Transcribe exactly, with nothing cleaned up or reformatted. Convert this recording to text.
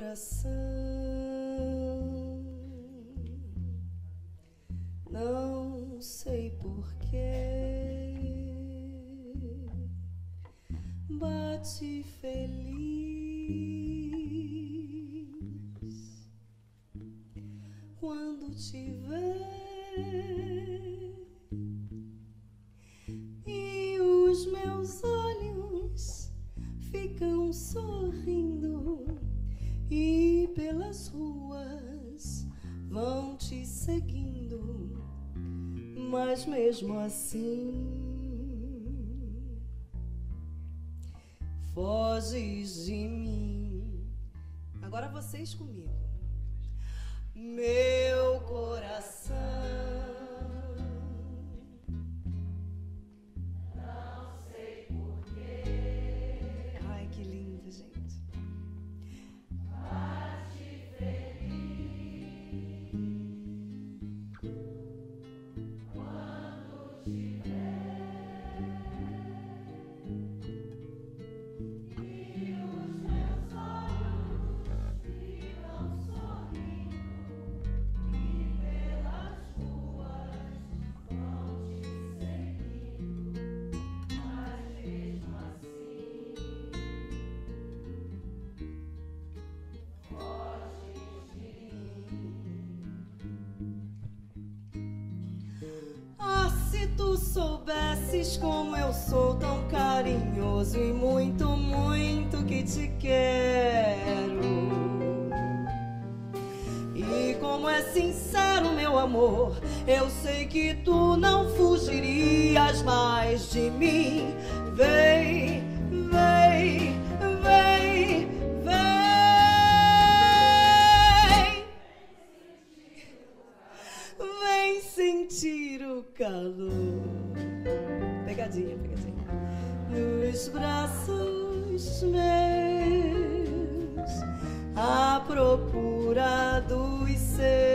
coração não sei porquê bate feliz quando te vê, e os meus olhos ficam sorrindo e pelas ruas vão te seguindo, mas mesmo assim foges de mim. Agora vocês comigo. Meu coração não sei porquê. Ai, que lindo, gente. Bate feliz quando te vê. Se tu soubesses como eu sou tão carinhoso e muito, muito que te quero, e como é sincero meu amor, eu sei que tu não fugirias mais de mim. Vem, vem, vem, vem, vem sentir o calor. Pegadinha, pegadinha. Nos braços meus, à procura dos seus.